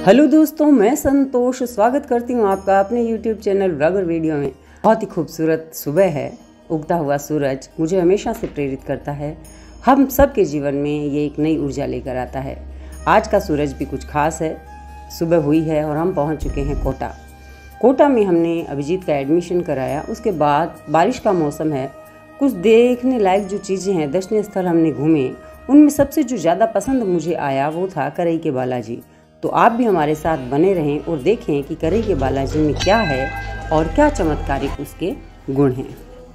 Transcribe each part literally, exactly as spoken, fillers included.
Hello दोस्तों, मैं संतोष स्वागत करती हूँ आपका अपने यूट्यूब चैनल ब्लॉगर वीडियो में। बहुत ही खूबसूरत सुबह है। उगता हुआ सूरज मुझे हमेशा से प्रेरित करता है। हम सबके जीवन में ये एक नई ऊर्जा लेकर आता है। आज का सूरज भी कुछ खास है। सुबह हुई है और हम पहुँच चुके हैं कोटा। कोटा में हमने अभिजीत का एडमिशन कराया। उसके बाद बारिश का मौसम है। कुछ देखने लायक जो चीज़ें हैं, दर्शनीय स्थल हमने घूमे। उनमें सबसे जो ज़्यादा पसंद मुझे आया वो था करई के बालाजी। तो आप भी हमारे साथ बने रहें और देखें कि करई के बालाजी में क्या है और क्या चमत्कारिक उसके गुण हैं।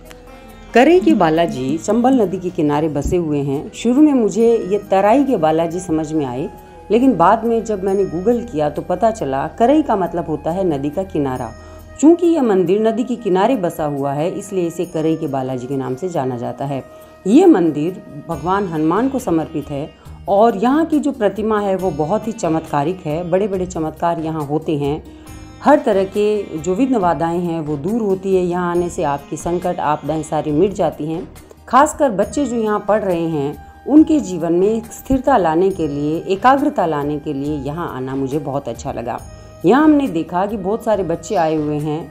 करई के बालाजी चंबल नदी के किनारे बसे हुए हैं। शुरू में मुझे ये तराई के बालाजी समझ में आए, लेकिन बाद में जब मैंने गूगल किया तो पता चला करई का मतलब होता है नदी का किनारा। चूँकि यह मंदिर नदी के किनारे बसा हुआ है, इसलिए इसे करई के बालाजी के नाम से जाना जाता है। ये मंदिर भगवान हनुमान को समर्पित है और यहाँ की जो प्रतिमा है वो बहुत ही चमत्कारिक है। बड़े बड़े चमत्कार यहाँ होते हैं। हर तरह के जो विघ्न बाधाएं हैं वो दूर होती है। यहाँ आने से आपकी संकट आपदाएं सारी मिट जाती हैं। खासकर बच्चे जो यहाँ पढ़ रहे हैं उनके जीवन में स्थिरता लाने के लिए, एकाग्रता लाने के लिए यहाँ आना मुझे बहुत अच्छा लगा। यहाँ हमने देखा कि बहुत सारे बच्चे आए हुए हैं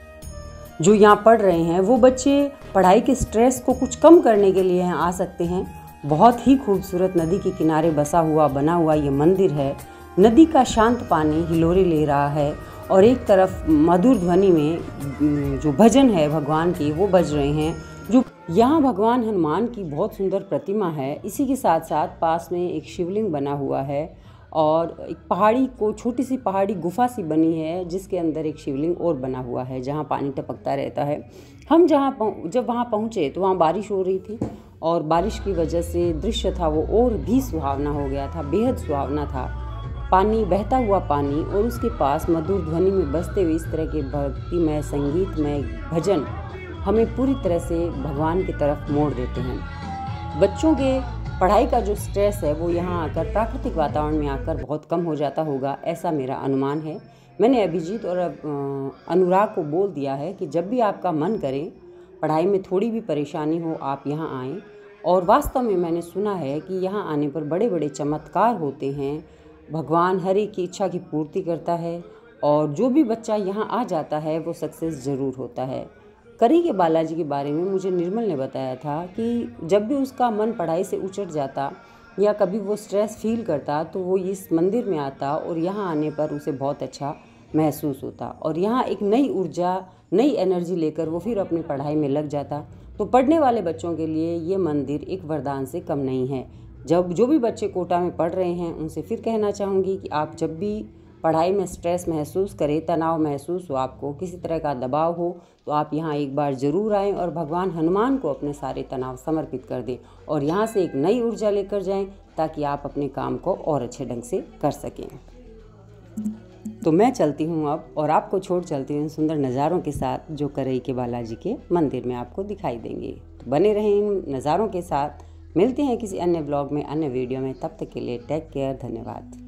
जो यहाँ पढ़ रहे हैं। वो बच्चे पढ़ाई के स्ट्रेस को कुछ कम करने के लिए यहाँ आ सकते हैं। बहुत ही खूबसूरत नदी के किनारे बसा हुआ बना हुआ ये मंदिर है। नदी का शांत पानी हिलोरे ले रहा है और एक तरफ मधुर ध्वनि में जो भजन है भगवान की वो बज रहे हैं। जो यहाँ भगवान हनुमान की बहुत सुंदर प्रतिमा है। इसी के साथ साथ पास में एक शिवलिंग बना हुआ है और एक पहाड़ी को छोटी सी पहाड़ी गुफा सी बनी है जिसके अंदर एक शिवलिंग और बना हुआ है जहाँ पानी टपकता रहता है। हम जहाँ जब वहाँ पहुँचे तो वहाँ बारिश हो रही थी और बारिश की वजह से दृश्य था वो और भी सुहावना हो गया था, बेहद सुहावना था। पानी, बहता हुआ पानी और उसके पास मधुर ध्वनि में बजते हुए इस तरह के भक्तिमय संगीतमय भजन हमें पूरी तरह से भगवान की तरफ मोड़ देते हैं। बच्चों के पढ़ाई का जो स्ट्रेस है वो यहाँ आकर प्राकृतिक वातावरण में आकर बहुत कम हो जाता होगा, ऐसा मेरा अनुमान है। मैंने अभिजीत और अनुराग को बोल दिया है कि जब भी आपका मन करे, पढ़ाई में थोड़ी भी परेशानी हो, आप यहाँ आएँ। और वास्तव में मैंने सुना है कि यहाँ आने पर बड़े बड़े चमत्कार होते हैं। भगवान हर एक की इच्छा की पूर्ति करता है और जो भी बच्चा यहाँ आ जाता है वो सक्सेस ज़रूर होता है। करई के बालाजी के बारे में मुझे निर्मल ने बताया था कि जब भी उसका मन पढ़ाई से उचट जाता या कभी वो स्ट्रेस फील करता तो वो इस मंदिर में आता और यहाँ आने पर उसे बहुत अच्छा महसूस होता और यहाँ एक नई ऊर्जा, नई एनर्जी लेकर वो फिर अपनी पढ़ाई में लग जाता। तो पढ़ने वाले बच्चों के लिए ये मंदिर एक वरदान से कम नहीं है। जब जो भी बच्चे कोटा में पढ़ रहे हैं उनसे फिर कहना चाहूँगी कि आप जब भी पढ़ाई में स्ट्रेस महसूस करें, तनाव महसूस हो, आपको किसी तरह का दबाव हो, तो आप यहाँ एक बार ज़रूर आएँ और भगवान हनुमान को अपने सारे तनाव समर्पित कर दें और यहाँ से एक नई ऊर्जा लेकर जाएं ताकि आप अपने काम को और अच्छे ढंग से कर सकें। तो मैं चलती हूँ अब और आपको छोड़ चलती हूँ सुंदर नज़ारों के साथ जो करई के बालाजी के मंदिर में आपको दिखाई देंगे। तो बने रहें इन नज़ारों के साथ। मिलते हैं किसी अन्य ब्लॉग में, अन्य वीडियो में। तब तक के लिए टेक केयर। धन्यवाद।